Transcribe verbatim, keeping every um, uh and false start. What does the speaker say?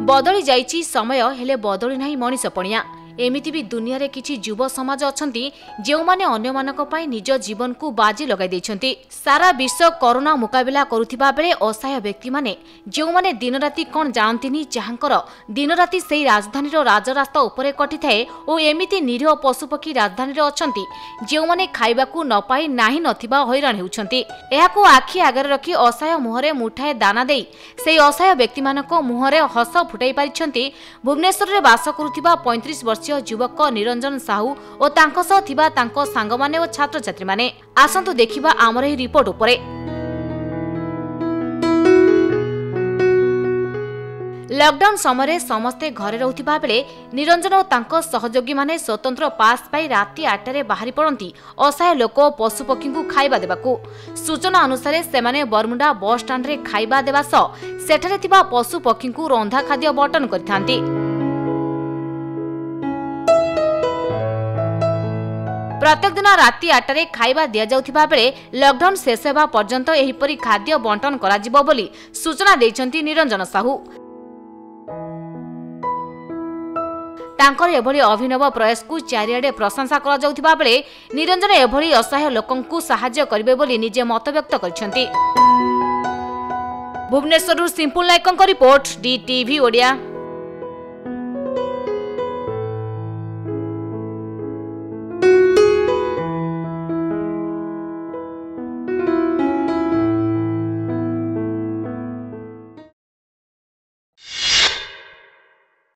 बदली जाइछि समय हेले बदली नाही मनीष पणिया। एमिति भी दुनिया रे किछि युव समाज अछंती जेउ माने अन्य मानक पई निज जीवन को बाजी लगाई दैछंती। सारा विश्व कोरोना मुकाबिला करुथिबा बेले असहाय व्यक्ति माने जेउ माने दिन राति कोन जानतिनी जहांकर दिन राति सेही राजधानी रो राजरास्ता उपरे कटि थाए ओ एमिति निरीह पशुपक्षी राजधानी रो अछंती जेउ माने खाइबाकू न पाई नाही नथिबा हैरान हेउछंती। एहाकू आखि आगर रखी असहाय मुहरे मुठाए दाना देई सेही असहाय व्यक्ति मानक मुहरे हस फुटाई पारिछंती भुवनेश्वर रे बास करुथिबा पैंतीस वर्ष युवक निरंजन साहू और तांको सह थिबा तांको सांग माने और छात्र छात्री माने। आसंतु देखिबा आमर ही रिपोर्ट उपरे। लॉकडाउन समय समस्ते घरे रहुथिबा बेले निरंजन और तांको सहयोगी माने स्वतंत्र पास पाई राति आठ रे बाहरी पड़ती असहाय लोक पशुपक्षी को खाइबा देबाकू। सूचना अनुसार सेमाने बरमुंडा बस स्टैंड रे खाइबा देबा सह सेठारे थिबा पशुपक्षी को रंधा खाद्य बटन करथांती। प्रत्येक दिन राति आठ रे खाइबा दिया जाउथिबा बेले लॉकडाउन शेष हेबा पर्यंत एहिपरि खाद्य बंटन करा जिवो बोली सूचना दैछंती निरंजन साहू। तांकर एभली अभिनव प्रयास को चारिआडे प्रशंसा करा जाउथिबा बेले निरंजन एभली असहाय लोकंकु सहाय्य करिवे बोली निजे मत व्यक्त करछंती। भुवनेश्वरରୁ सिंपुल नायकଙ୍କ रिपोर्ट डी टीवी ओडिया।